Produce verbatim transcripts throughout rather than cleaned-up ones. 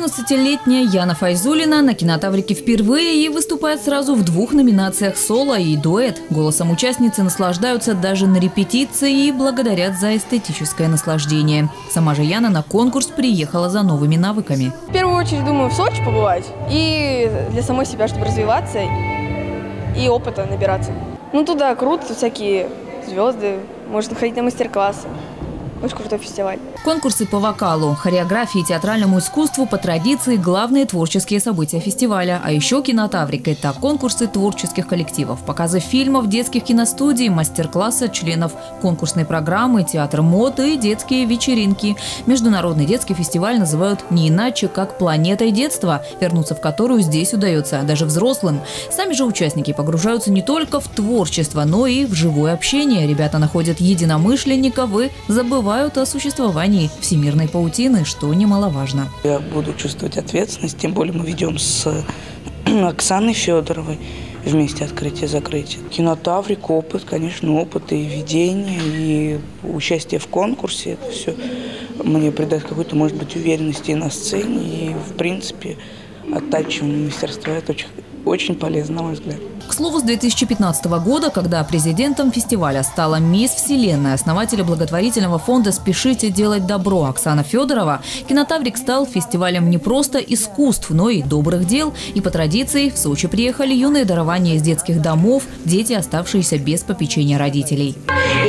четырнадцатилетняя Яна Файзулина на кинотаврике впервые и выступает сразу в двух номинациях – соло и дуэт. Голосом участницы наслаждаются даже на репетиции и благодарят за эстетическое наслаждение. Сама же Яна на конкурс приехала за новыми навыками. В первую очередь думаю в Сочи побывать и для самой себя, чтобы развиваться и опыта набираться. Ну туда круто, тут всякие звезды, можно ходить на мастер-классы. Очень крутой фестиваль. Конкурсы по вокалу, хореографии и театральному искусству по традиции – главные творческие события фестиваля. А еще кинотаврик – это конкурсы творческих коллективов, показы фильмов, детских киностудий, мастер-классы членов конкурсной программы, театр мод и детские вечеринки. Международный детский фестиваль называют не иначе, как «планетой детства», вернуться в которую здесь удается даже взрослым. Сами же участники погружаются не только в творчество, но и в живое общение. Ребята находят единомышленников и забывают о существовании всемирной паутины, что немаловажно. Я буду чувствовать ответственность, тем более мы ведем с Оксаной Федоровой вместе открытие-закрытие. Кинотаврик, опыт, конечно, опыт и ведение, и участие в конкурсе. Это все мне придает какую-то, может быть, уверенности и на сцене, и, в принципе, оттачивание мастерства. Это очень, очень полезно, на мой взгляд. К слову, с две тысячи пятнадцатого года, когда президентом фестиваля стала мисс Вселенная, основатель благотворительного фонда «Спешите делать добро» Оксана Федорова, кинотаврик стал фестивалем не просто искусств, но и добрых дел. И по традиции в Сочи приехали юные дарования из детских домов, дети, оставшиеся без попечения родителей. И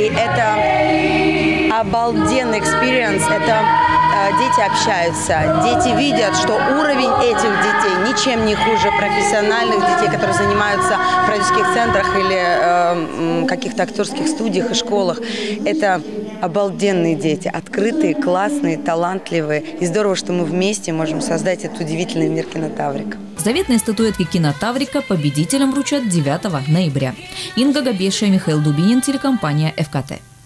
это обалденный экспириенс, это э, дети общаются, дети видят, что уровень этих детей ничем не хуже профессиональных детей, которые занимаются в продюсерских центрах или э, каких-то актерских студиях и школах. Это обалденные дети, открытые, классные, талантливые. И здорово, что мы вместе можем создать этот удивительный мир кинотаврика. Заветные статуэтки кинотаврика победителям вручат девятого ноября. Инга Габешия, Михаил Дубинин, телекомпания эф ка тэ.